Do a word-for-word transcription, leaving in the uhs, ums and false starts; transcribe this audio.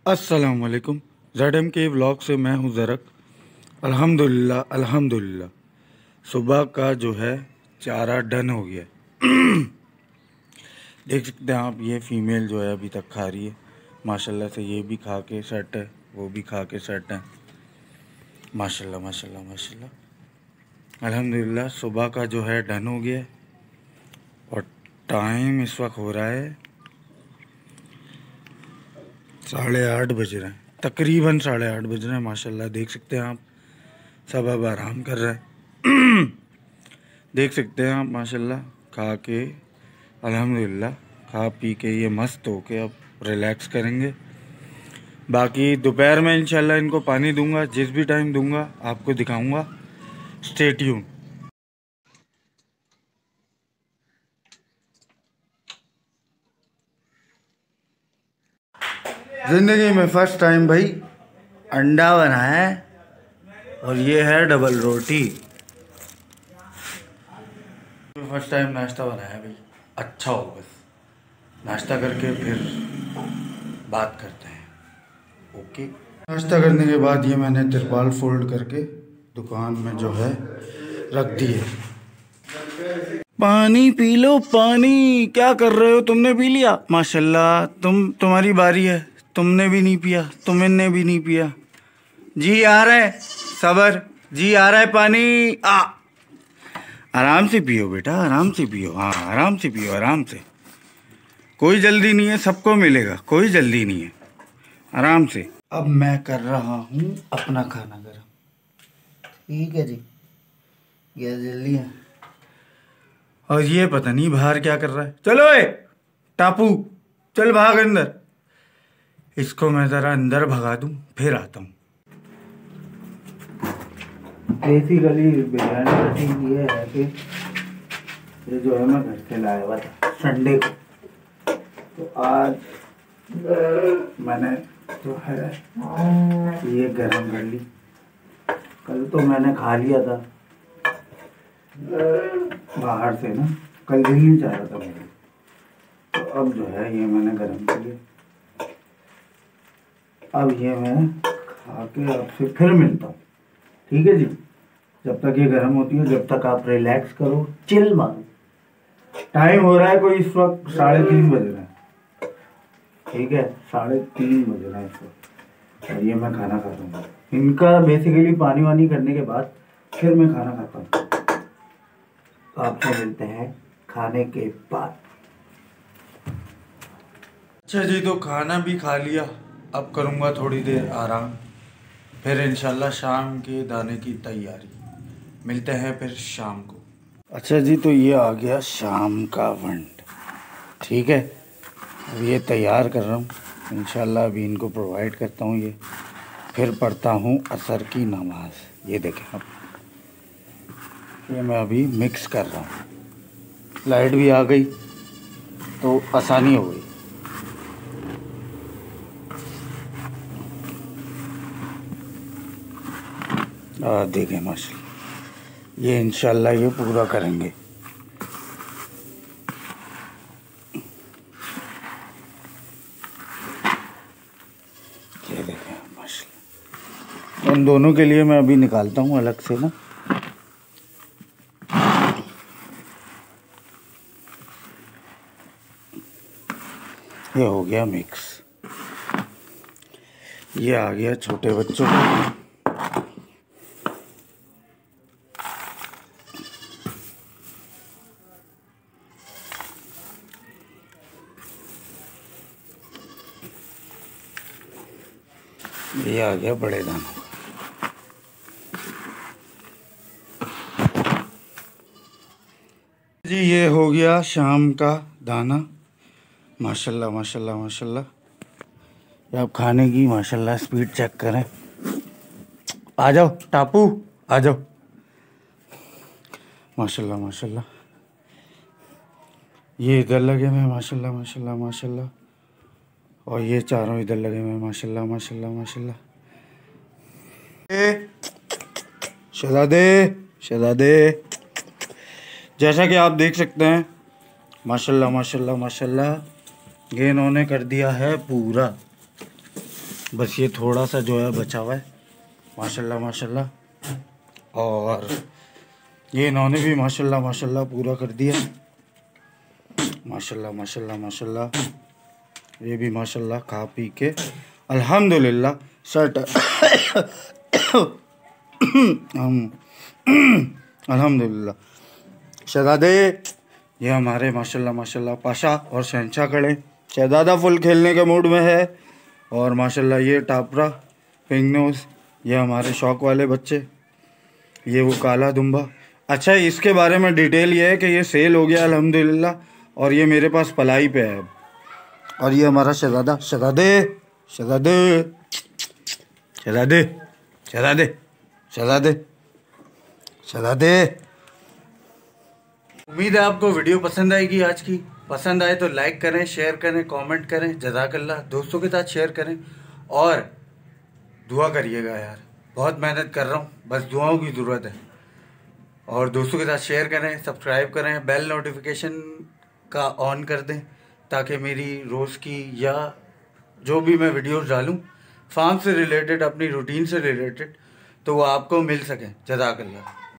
अस्सलाम वालेकुम। Z M के व्लॉग से मैं हूँ ज़रक। अल्हम्दुलिल्लाह अल्हम्दुलिल्लाह सुबह का जो है चारा डन हो गया। देख सकते हैं आप, ये फीमेल जो है अभी तक खा रही है माशाल्लाह से। ये भी खा के सेट है, वो भी खा के सेट है। माशाल्लाह माशाल्लाह माशाल्लाह अल्हम्दुलिल्लाह सुबह का जो है डन हो गया। और टाइम इस वक्त हो रहा है साढ़े आठ बज रहे हैं, तकरीबन साढ़े आठ बज रहे हैं। माशाल्लाह देख सकते हैं आप, सब अब आराम कर रहे हैं। देख सकते हैं आप माशाल्लाह खा के अल्हम्दुलिल्लाह खा पी के ये मस्त हो के अब रिलैक्स करेंगे। बाकी दोपहर में इंशाल्लाह इनको पानी दूंगा, जिस भी टाइम दूंगा आपको दिखाऊंगा। Stay tune. ज़िंदगी में फर्स्ट टाइम भाई अंडा बना है, और ये है डबल रोटी। फर्स्ट टाइम नाश्ता बनाया है भाई, अच्छा हो। बस नाश्ता करके फिर बात करते हैं। ओके। नाश्ता करने के बाद ये मैंने तिरपाल फोल्ड करके दुकान में जो है रख दी है। पानी पी लो पानी। क्या कर रहे हो? तुमने पी लिया? माशाल्लाह तुम तुम्हारी बारी है। तुमने भी नहीं पिया, तुमने भी नहीं पिया। जी आ रहा है, सबर जी आ रहा है पानी। आ आराम से पियो बेटा, आराम से पियो। हाँ आराम से पियो, आराम से। कोई जल्दी नहीं है, सबको मिलेगा, कोई जल्दी नहीं है, आराम से। अब मैं कर रहा हूँ अपना खाना गर्म। ठीक है जी, क्या जल्दी है। और ये पता नहीं बाहर क्या कर रहा है। चलो ए टापू, चल भाग अंदर। इसको मैं ज़रा अंदर भगा दूँ, फिर आता हूँ। बेसिकली बिरयानी का चीज़ ये है कि ये जो है मैं घर से लाया हुआ था संडे को। तो आज मैंने जो है ये गरम कर ली। कल तो मैंने खा लिया था बाहर से ना, कल दिल नहीं चाह रहा था मुझे। तो अब जो है ये मैंने गरम कर लिया। अब ये मैं खा के आपसे फिर मिलता हूँ। ठीक है जी, जब तक ये गर्म होती है, जब तक आप रिलैक्स करो, चिल मारो। टाइम हो रहा है कोई इस वक्त साढ़े तीन बज रहे हैं। ठीक है, साढ़े तीन बज रहे हैं इस वक्त। और ये मैं खाना खाता हूँ। इनका बेसिकली पानी वानी करने के बाद फिर मैं खाना खाता हूँ। तो आपसे मिलते हैं खाने के बाद। अच्छा जी, तो खाना भी खा लिया, अब करूँगा थोड़ी देर आराम, फिर इंशाल्लाह शाम के दाने की तैयारी। मिलते हैं फिर शाम को। अच्छा जी, तो ये आ गया शाम का वंड। ठीक है, अब ये तैयार कर रहा हूँ इंशाल्लाह। अभी इनको प्रोवाइड करता हूँ ये, फिर पढ़ता हूँ असर की नमाज। ये देखें आप, ये मैं अभी मिक्स कर रहा हूँ। लाइट भी आ गई तो आसानी हो गई। आ, देखें माशाल्लाह, ये इंशाल्लाह ये पूरा करेंगे। ये देखें माशाल्लाह। उन दोनों के लिए मैं अभी निकालता हूँ अलग से ना। ये हो गया मिक्स। ये आ गया छोटे बच्चों को। ये आ गया बड़े दानों। जी ये हो गया शाम का दाना। माशाल्लाह माशाल्लाह माशाल्लाह। ये आप खाने की माशाल्लाह स्पीड चेक करें। आ जाओ टापू, आ जाओ। माशाल्लाह माशाल्लाह। ये इधर लगे हुए माशाल्लाह माशाल्लाह माशाल्लाह। और ये चारों इधर लगे हुए माशाल्लाह माशाल्लाह माशाल्लाह। शहजादे शहजादे, जैसा कि आप देख सकते हैं माशाल्लाह माशाल्लाह माशाल्लाह, ये इन्होंने कर दिया है पूरा। बस ये थोड़ा सा जो है बचा हुआ है, माशाल्लाह माशाल्लाह। और ये इन्होंने भी माशाल्लाह माशाल्लाह पूरा कर दिया, माशाल्लाह माशाल्लाह माशाल्लाह। ये भी माशाल्लाह खा पी के अल्हम्दुलिल्लाह सेट अल्हम्दुलिल्लाह। शहजादे, ये हमारे माशाल्लाह माशाल्लाह पाशा और शहंशाह खड़े। शहजादा फुल खेलने के मूड में है। और माशाल्लाह ये टापरा पिंक नोज, ये हमारे शौक वाले बच्चे। ये वो काला दुम्बा। अच्छा, इसके बारे में डिटेल ये है कि ये सेल हो गया अल्हम्दुलिल्लाह, और ये मेरे पास पलाई पे है। और ये हमारा शहजादा, शहजादे शहजादे शहजादे शहजादे शहजादे शहजादे। उम्मीद है आपको वीडियो पसंद आएगी आज की। पसंद आए तो लाइक करें, शेयर करें, कमेंट करें, जज़ाकल्लाह। दोस्तों के साथ शेयर करें और दुआ करिएगा यार, बहुत मेहनत कर रहा हूँ, बस दुआओं की ज़रूरत है। और दोस्तों के साथ शेयर करें, सब्सक्राइब करें, बेल नोटिफिकेशन का ऑन कर दें, ताकि मेरी रोज़ की या जो भी मैं वीडियोस डालूं फार्म से रिलेटेड, अपनी रूटीन से रिलेटेड, तो वो आपको मिल सकें। जज़ाकल्लाह।